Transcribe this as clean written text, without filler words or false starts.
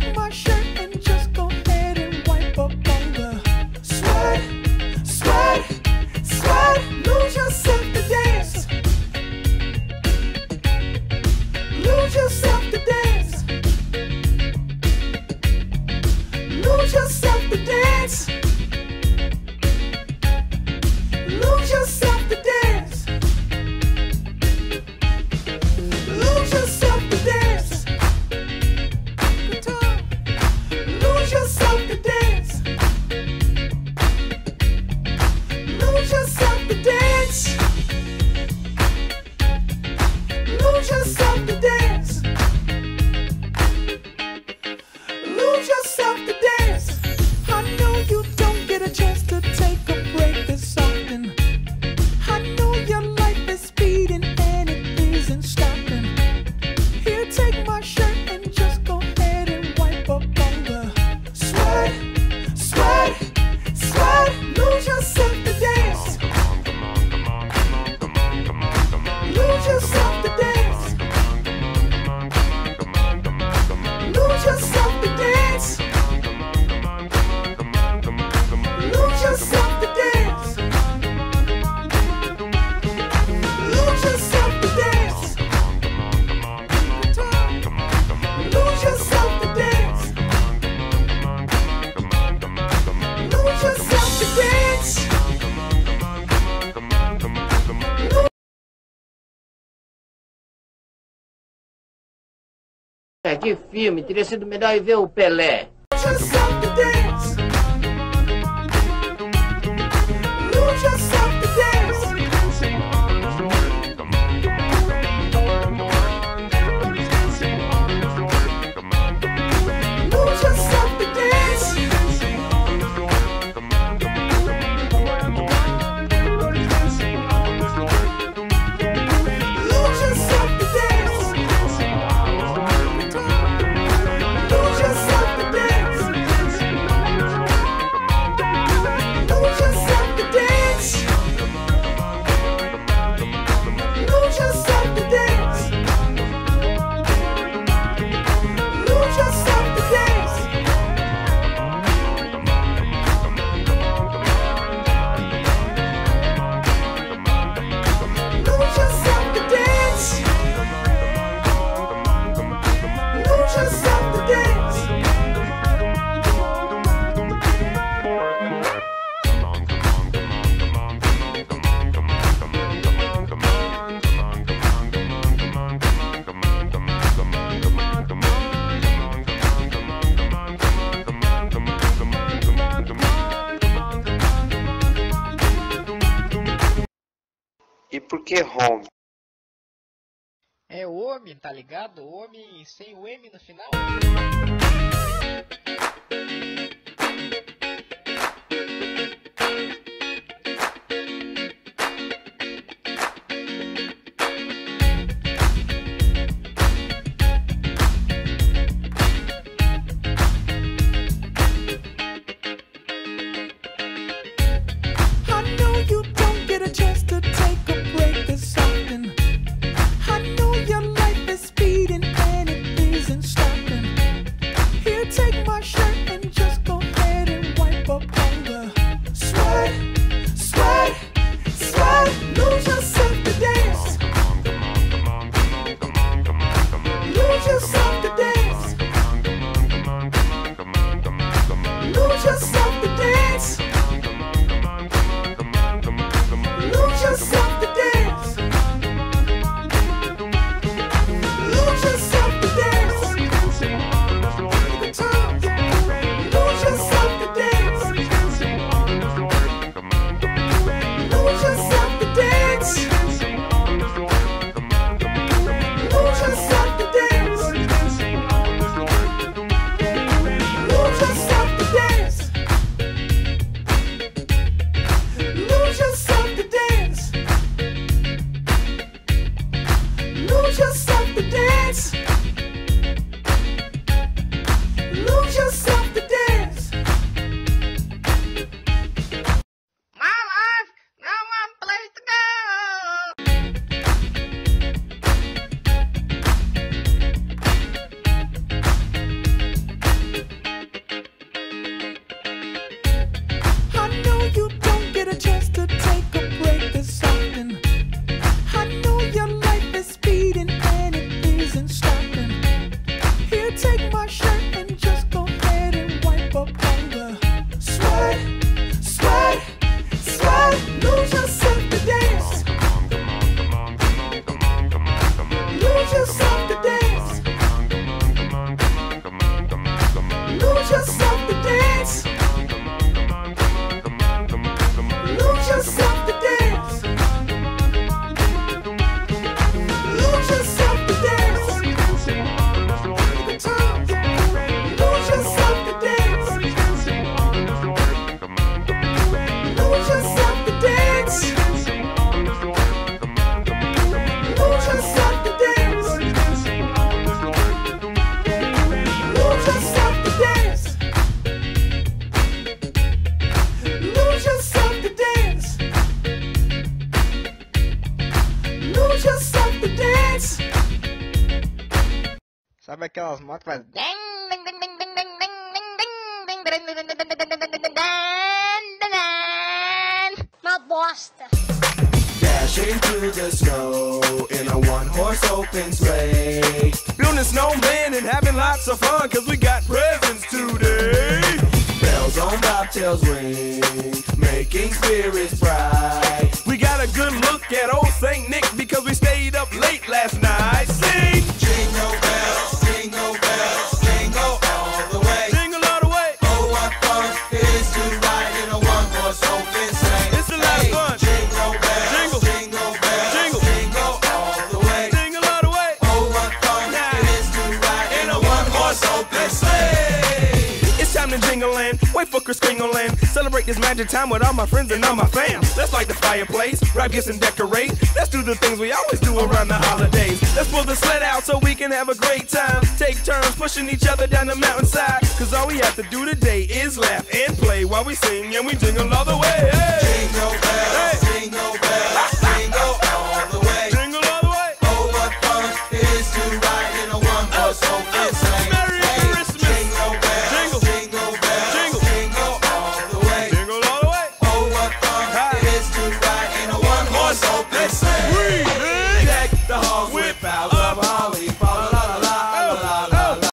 take my shirt and just go ahead and wipe up on the sweat, sweat, sweat. Lose yourself to dance. Lose yourself to dance. Lose yourself to dance. Lose yourself to dance. Lose yourself to dance. Good time. Lose yourself to dance. Lose yourself to dance. Lose yourself to dance. Lose yourself to dance. I know you don't get a chance to take a break this often. I know your life is speeding and it isn't stopping. Here, take my shirt and just go ahead and wipe up on the sweat, sweat, sweat. Lose yourself to dance. Lose yourself to dance. Lose yourself to dance. Lose yourself to dance. Lose yourself to dance. Lose yourself to dance. Lose yourself to dance. Que filme, teria sido melhor ir ver o Pelé. Lose yourself to dance. Lose yourself to dance. Lose yourself to dance. Lose yourself to dance. Lose yourself to dance. Lose yourself to dance. Lose yourself to dance. Lose yourself to dance. Lose yourself to dance. Lose yourself to dance. E por que home? É homem, tá ligado? Homem sem o M no final. I know you don't get a chance to take a break this often. I know your life is speeding and it isn't stopping. Here, take my shirt and just go ahead and wipe up on the sweat, sweat, sweat. Lose yourself to dance. Lose yourself to dance. Lose yourself to dance. Lose yourself to dance. Lose yourself to dance. Good times. Lose yourself to dance. Lose yourself to dance. Lose yourself to dance. Lose yourself to dance. aquelas motos que faz... Uma bosta. Dashing through the snow in a one-horse open sleigh. Building snowmen and having lots of fun, cause we got presents today. Bells on bobtails ring, making spirits bright. We got a good look at old Saint Nick because we stayed up late last night. Sing! Jingle bells, jingle all the way. Jingle all the way. Oh, what fun it is to ride in a one-horse open sleigh. It's a lot of fun. Jingle bells, jingle all the way. Jingle all the way. Oh, what fun it is to ride in a one-horse open sleigh. It's time to jingle and wait for Kris Kringle and celebrate this magic time with all my friends and all my fam. Let's light the fireplace, wrap gifts and decorate. Let's do the things we always do around the holidays. Let's pull the sled out so we can have a great time. Take turns pushing each other down the mountainside. Cause all we have to do today is laugh and play while we sing and we jingle all the way. Hey! Jingle bells. Hey!